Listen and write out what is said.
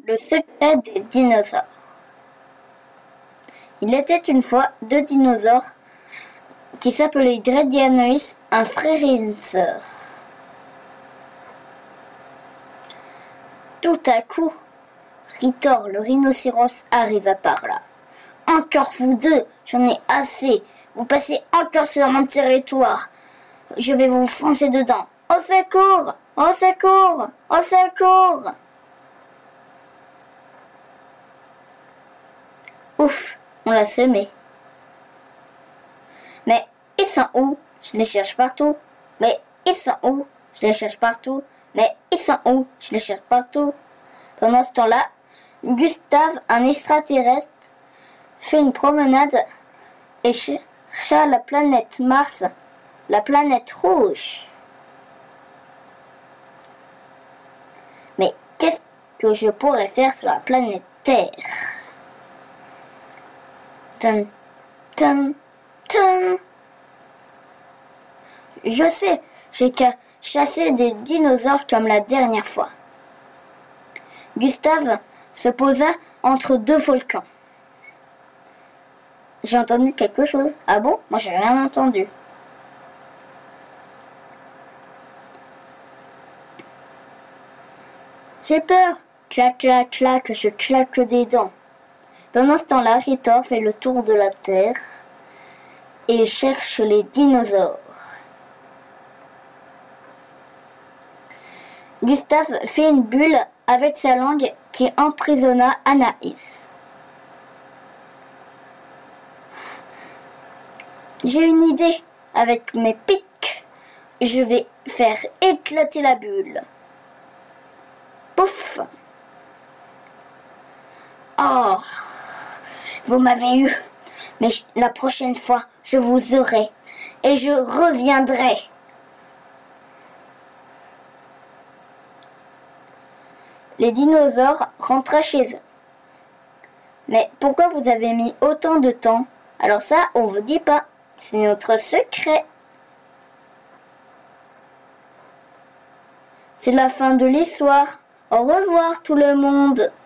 Le secret des dinosaures. Il était une fois deux dinosaures qui s'appelaient Dredd et Anoïs, un frère et une sœur. Tout à coup, Ritor le rhinocéros arriva par là. « Encore vous deux, j'en ai assez. Vous passez encore sur mon territoire. Je vais vous foncer dedans. Au secours! Au secours! Au secours !» Ouf, on l'a semé. Mais ils sont où? Je les cherche partout. Mais ils sont où? Je les cherche partout. Mais ils sont où? Je les cherche partout. Pendant ce temps-là, Gustave, un extraterrestre, fait une promenade et chercha la planète Mars, la planète rouge. Mais qu'est-ce que je pourrais faire sur la planète Terre? Tum, tum, tum. Je sais, j'ai qu'à chasser des dinosaures comme la dernière fois. Gustave se posa entre deux volcans. J'ai entendu quelque chose. Ah bon? Moi j'ai rien entendu. J'ai peur. Clac, clac, clac, je claque des dents. Pendant ce temps-là, Ritor fait le tour de la Terre et cherche les dinosaures. Gustave fait une bulle avec sa langue qui emprisonna Anaïs. J'ai une idée. Avec mes pics, je vais faire éclater la bulle. Pouf! Oh! Vous m'avez eu. Mais la prochaine fois, je vous aurai. Et je reviendrai. Les dinosaures rentraient chez eux. Mais pourquoi vous avez mis autant de temps? Alors ça, on vous dit pas. C'est notre secret. C'est la fin de l'histoire. Au revoir tout le monde.